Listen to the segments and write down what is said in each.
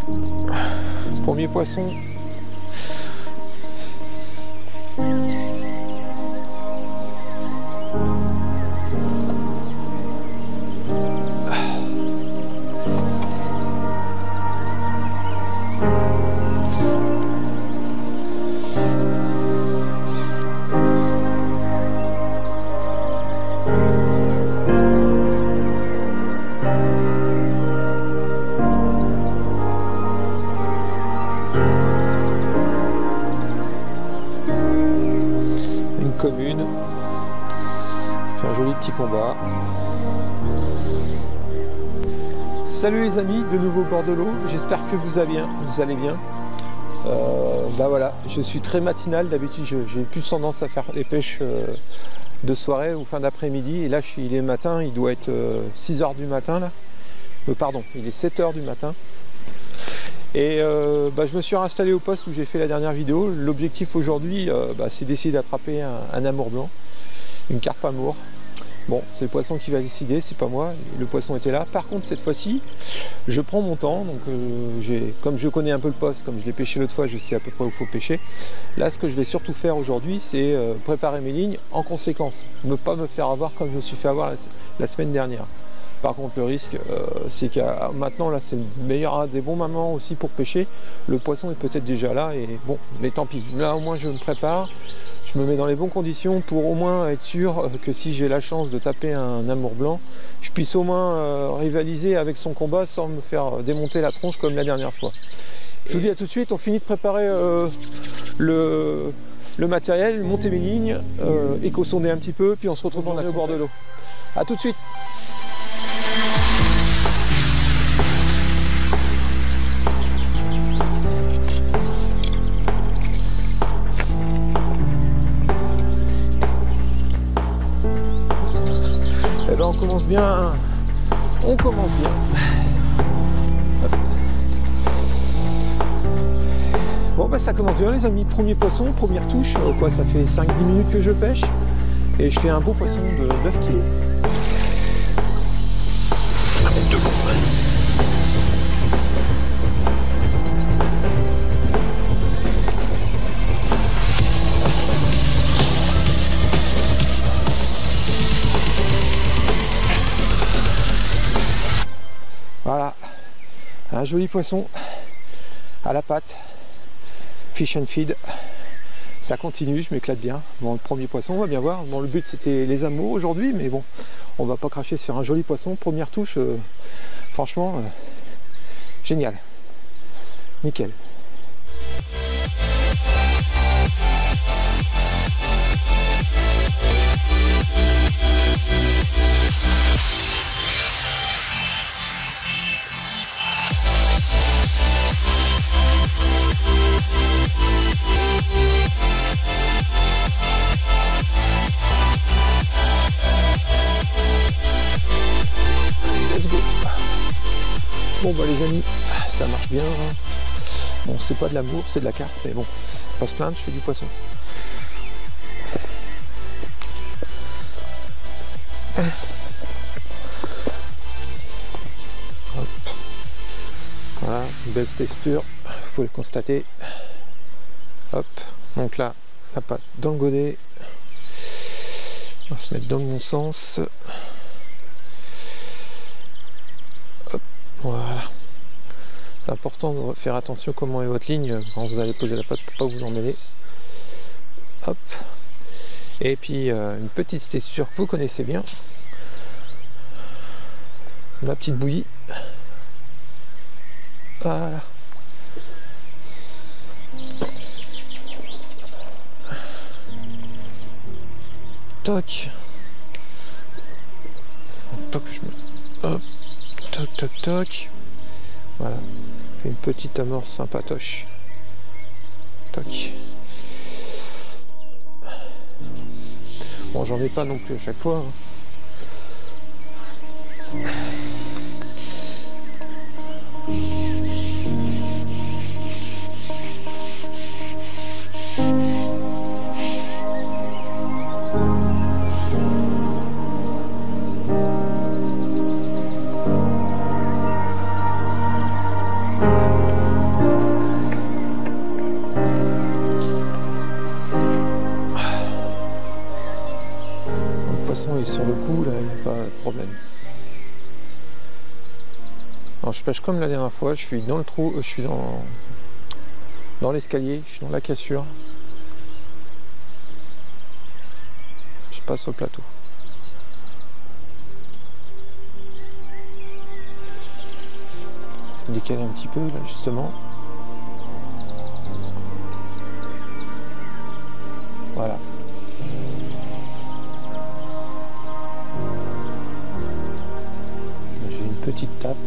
Premier poisson. Commune, fait un joli petit combat. Salut les amis, de nouveau au bord de l'eau, j'espère que vous allez bien. Bah voilà, je suis très matinal, d'habitude j'ai plus tendance à faire les pêches de soirée ou fin d'après-midi, et là il est matin, il doit être 6 h du matin là, pardon, il est 7 h du matin. Et je me suis installé au poste où j'ai fait la dernière vidéo. L'objectif aujourd'hui, c'est d'essayer d'attraper un amour blanc, une carpe amour. Bon, c'est le poisson qui va décider, c'est pas moi, le poisson était là. Par contre, cette fois-ci, je prends mon temps. Donc, comme je connais un peu le poste, comme je l'ai pêché l'autre fois, je sais à peu près où il faut pêcher. Là, ce que je vais surtout faire aujourd'hui, c'est préparer mes lignes en conséquence. Ne pas me faire avoir comme je me suis fait avoir la semaine dernière. Par contre, le risque, c'est que maintenant, là, c'est le meilleur, des bons moments aussi pour pêcher. Le poisson est peut-être déjà là, et bon, mais tant pis. Là, au moins, je me prépare, je me mets dans les bonnes conditions pour au moins être sûr que si j'ai la chance de taper un amour blanc, je puisse au moins rivaliser avec son combat sans me faire démonter la tronche comme la dernière fois. Je vous dis à tout de suite, on finit de préparer le matériel, monter mes lignes, éco-sonder un petit peu, puis on se retrouve au bord de l'eau. A tout de suite. On commence bien, Bon ça commence bien les amis, premier poisson, première touche, ça fait 5-10 minutes que je pêche et je fais un beau poisson de 9 kg. Voilà, un joli poisson à la patte, fish and feed, ça continue, je m'éclate bien. Bon, le premier poisson, on va bien voir. Bon, le but c'était les amours aujourd'hui, mais bon, on va pas cracher sur un joli poisson. Première touche, franchement, génial, nickel. Bon bah les amis, ça marche bien. Bon, c'est pas de l'amour, c'est de la carpe, mais bon, pas se plaindre, je fais du poisson. Hop. Voilà, une belle texture, vous pouvez le constater. Hop, donc là, la patte dans le godet. On va se mettre dans le bon sens. Hop, voilà. C'est important de faire attention comment est votre ligne quand vous allez poser la patte pour pas vous emmêler. Hop. Et puis une petite texture que vous connaissez bien. Ma petite bouillie. Voilà. Toc. Toc, je me... Hop. Toc, toc, toc. Voilà. Fait une petite amorce sympatoche. Toc. Bon, j'en ai pas non plus à chaque fois. Hein. problème. Alors je pêche comme la dernière fois, je suis dans le trou, je suis dans l'escalier, je suis dans la cassure. Je passe au plateau. Décaler un petit peu là justement. Voilà. J'ai une petite tape.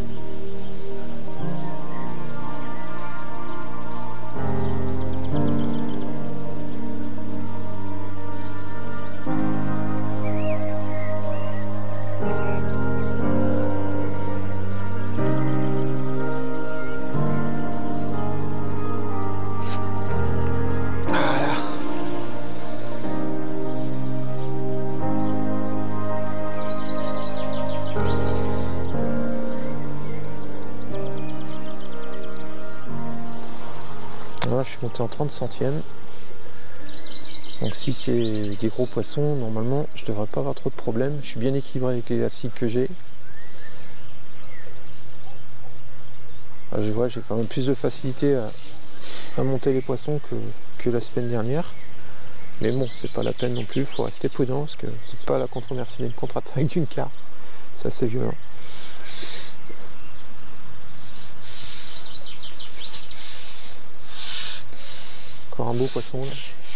Voilà, je suis monté en 30 centièmes. Donc si c'est des gros poissons, normalement je devrais pas avoir trop de problèmes. Je suis bien équilibré avec l'élastique que j'ai. Je vois, j'ai quand même plus de facilité à monter les poissons que la semaine dernière. Mais bon, c'est pas la peine non plus, il faut rester prudent parce que c'est pas la contre-mercenée, une contre-attaque d'une carpe. C'est assez violent. Encore un beau poisson là.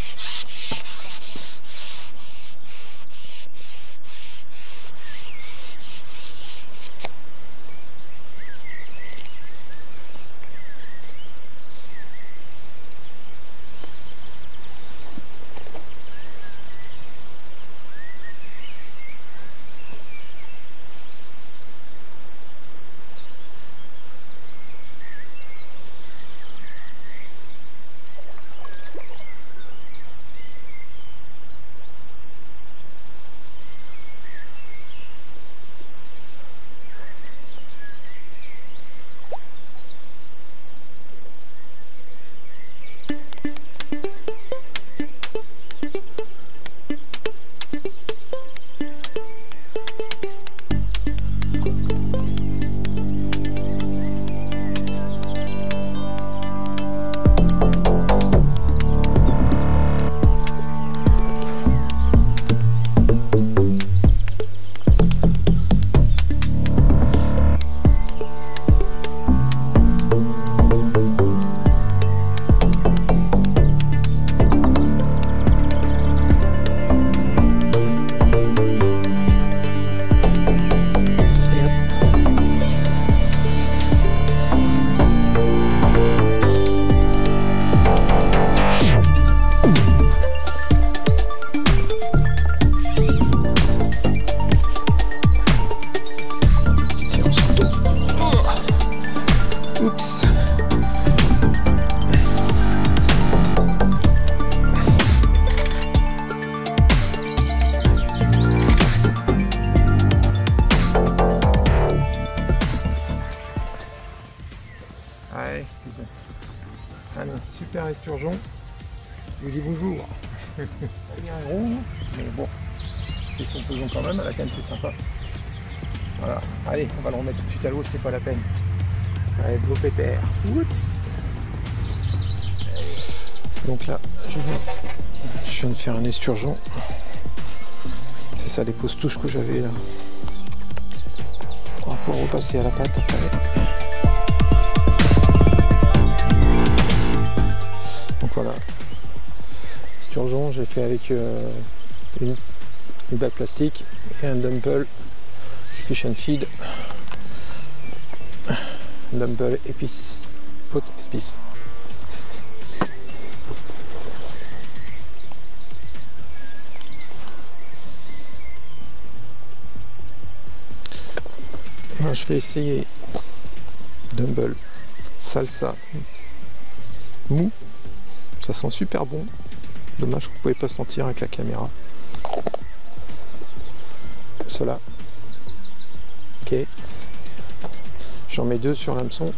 Un super esturgeon. Je lui dis bonjour. Il est un gros, mais bon, c'est son pesant quand même, à la canne c'est sympa. Voilà, allez, on va le remettre tout de suite à l'eau, c'est pas la peine. Allez, de l'eau pépère. Oups. Donc là, je viens de faire un esturgeon. C'est ça les fausses touches que j'avais là. On va pouvoir repasser à la pâte après. Donc voilà, esturgeon, j'ai fait avec une balle plastique et un dumble fish and feed, dumble épice, haute épice. Moi, je vais essayer dumble salsa mou. Ça sent super bon. Dommage que vous ne pouvez pas sentir avec la caméra. Cela. Ok. J'en mets 2 sur l'hameçon.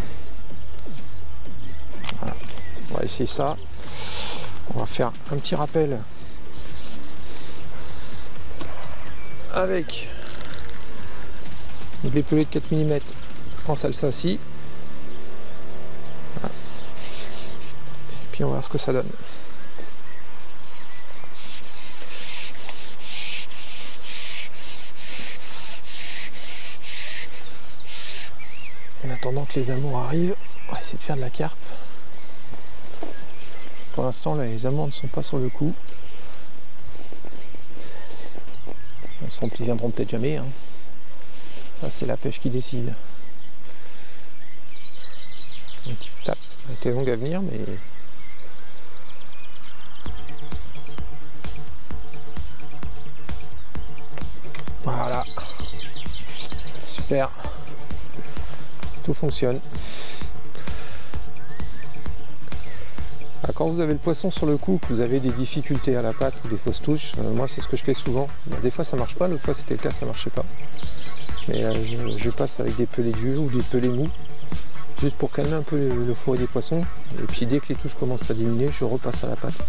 Voilà. On va essayer ça. On va faire un petit rappel avec Donc les pelets de 4 mm en salsa aussi. Voilà. Et puis on va voir ce que ça donne. En attendant que les amours arrivent, on va essayer de faire de la carpe. Pour l'instant, les amours ne sont pas sur le coup. Ils viendront peut-être jamais. Hein. C'est la pêche qui décide. Un petit tape. Elle était longue à venir, mais... Voilà. Super. Tout fonctionne. Quand vous avez le poisson sur le coup, que vous avez des difficultés à la patte ou des fausses touches, moi c'est ce que je fais souvent. Des fois ça marche pas, l'autre fois c'était le cas, ça marchait pas. Mais je passe avec des pelets durs ou des pelets mous, juste pour calmer un peu le fourré des poissons. Et puis dès que les touches commencent à diminuer, je repasse à la patte.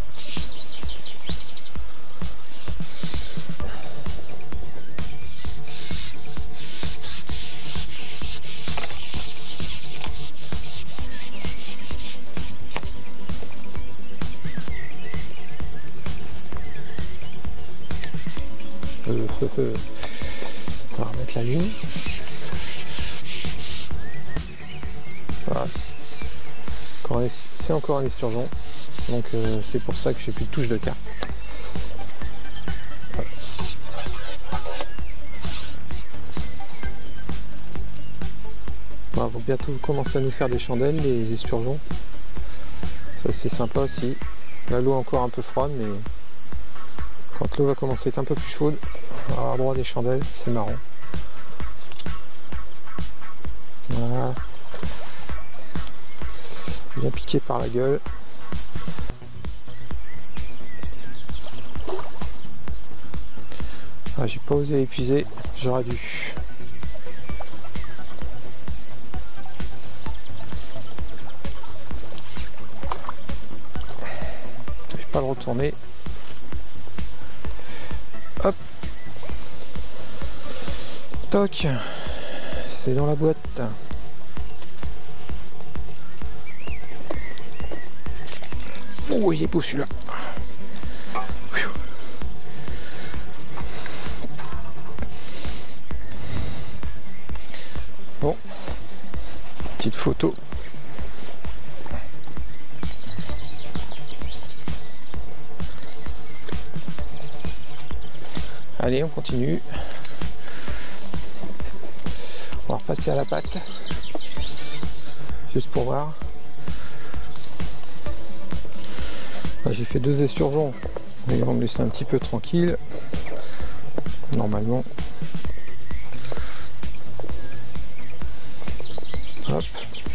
On va remettre la ligne. Voilà. C'est encore un esturgeon. Donc c'est pour ça que j'ai plus de touche de carpe. Voilà. Bon, vont bientôt commencer à nous faire des chandelles, les esturgeons. Ça c'est sympa aussi. La l'eau est encore un peu froide, mais quand l'eau va commencer à être un peu plus chaude, on va avoir droit à des chandelles, c'est marrant. Voilà. Bien piqué par la gueule. Ah, j'ai pas osé l'épuiser, j'aurais dû. Je vais pas le retourner. Hop. Toc. C'est dans la boîte. Oh, il est beau celui-là. Bon. Petite photo. Allez, on continue. On va repasser à la patte. Juste pour voir. J'ai fait 2 esturgeons. Ils vont me laisser un petit peu tranquille. Normalement. Hop.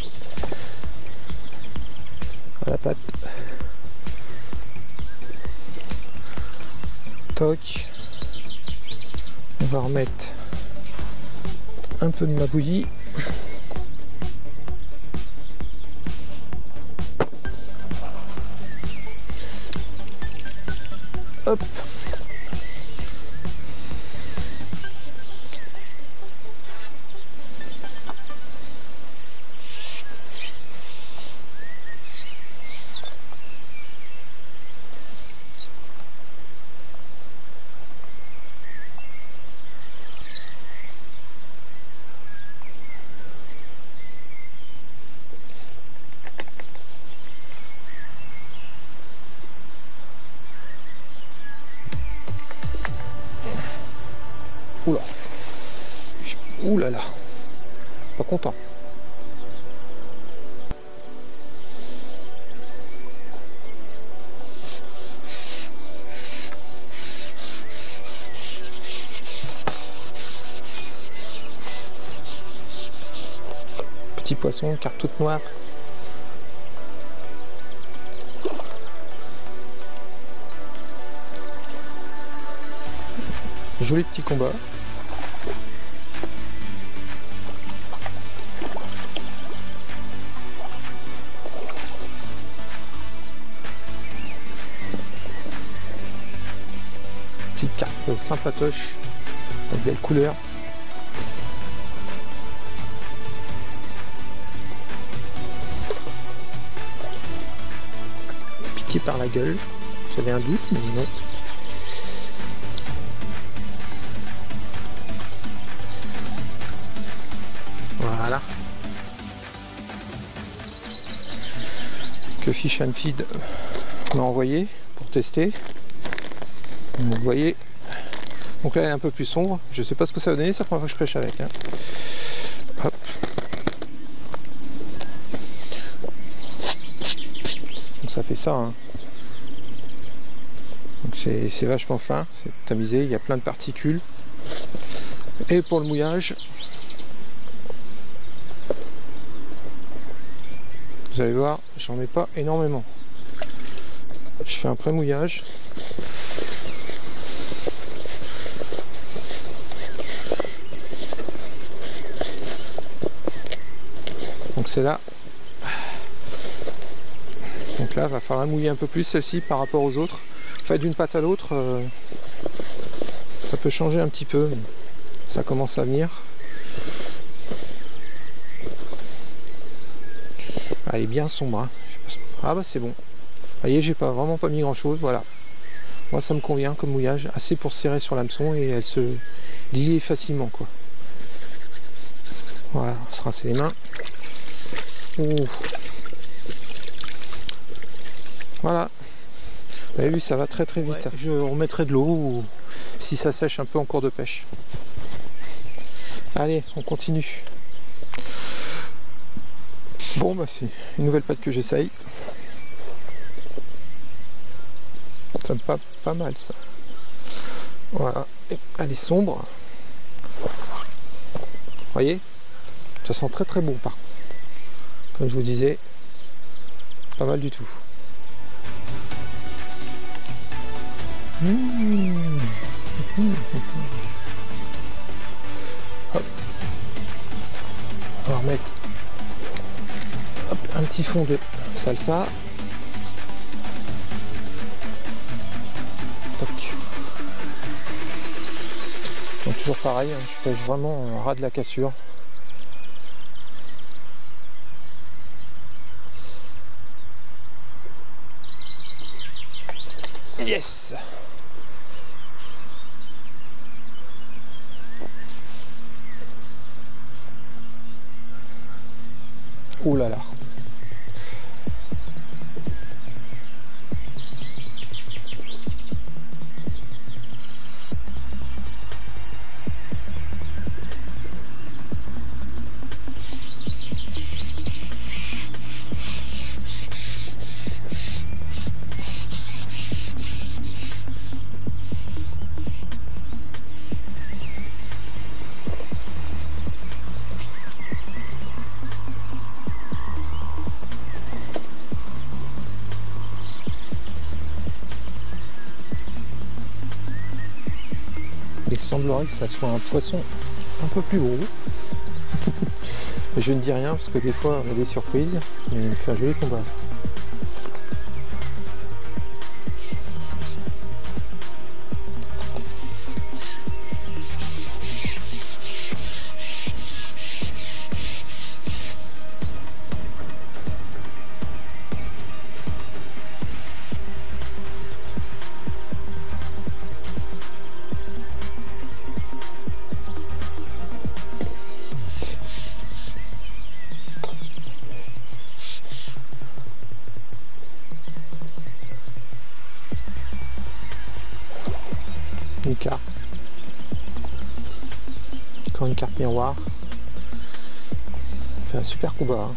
À la patte. Toc. On va remettre un peu de ma bouillie. Hop. Oula. Oulala. Pas content. Petit poisson, carte toute noire. Joli petit combat. Petite carpe sympatoche, avec belle couleur. piqué par la gueule. J'avais un doute, mais non. Voilà. Que Fish and Feed m'a envoyé pour tester. Vous voyez. Donc là elle est un peu plus sombre. Je sais pas ce que ça va donner, c'est la première fois que je pêche avec. Hein. Hop. Donc ça fait ça. Hein. Donc c'est vachement fin, c'est tamisé, il y a plein de particules. Et pour le mouillage, vous allez voir, j'en mets pas énormément. Je fais un pré-mouillage. Donc c'est là. Donc là, il va falloir mouiller un peu plus celle-ci par rapport aux autres. En fait, d'une pâte à l'autre, ça peut changer un petit peu. Ça commence à venir. Elle est bien sombre. Hein. Ah bah c'est bon. Vous voyez, j'ai vraiment pas mis grand chose. Voilà. Moi ça me convient comme mouillage. Assez pour serrer sur l'hameçon et elle se dilie facilement quoi. Voilà, on va se rincer les mains. Ouh. Voilà. Vous avez vu, ça va très très vite. Ouais. Je remettrai de l'eau si ça sèche un peu en cours de pêche. Allez, on continue. Bon, bah c'est une nouvelle pâte que j'essaye. Ça me passe pas mal ça. Voilà, elle est sombre. Vous voyez, ça sent très très bon par contre. Comme je vous disais, pas mal du tout. Hop. On va remettre hop, un petit fond de salsa. Toc. Donc toujours pareil, hein, je pêche vraiment ras de la cassure. Yes. Oh là là. Il semblerait que ça soit un poisson un peu plus gros. Je ne dis rien parce que des fois on a des surprises, mais il me fait un joli combat. Une carpe. Encore une carpe miroir. Fait un super combat. Hein.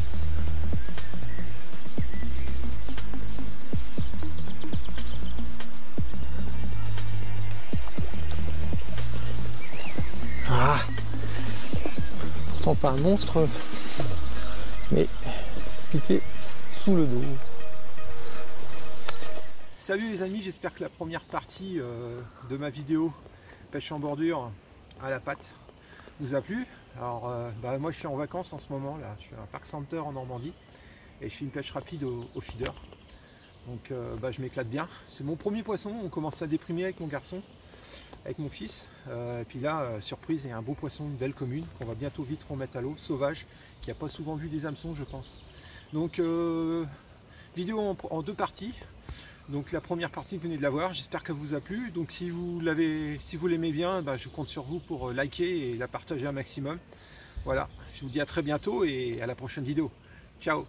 Ah, pourtant pas un monstre, mais piqué sous le dos. Salut les amis, j'espère que la première partie de ma vidéo pêche en bordure à la patte vous a plu. Alors moi je suis en vacances en ce moment là, je suis à un parc center en Normandie et je fais une pêche rapide au feeder. Donc je m'éclate bien. C'est mon premier poisson, on commence à déprimer avec mon garçon, avec mon fils. Et puis là, surprise, il y a un beau poisson, une belle commune qu'on va bientôt vite remettre à l'eau, sauvage, qui n'a pas souvent vu des hameçons je pense. Donc vidéo en deux parties. Donc la première partie, vous venez de la voir, j'espère qu'elle vous a plu. Donc si vous l'aimez bien, je compte sur vous pour liker et la partager un maximum. Voilà, je vous dis à très bientôt et à la prochaine vidéo. Ciao!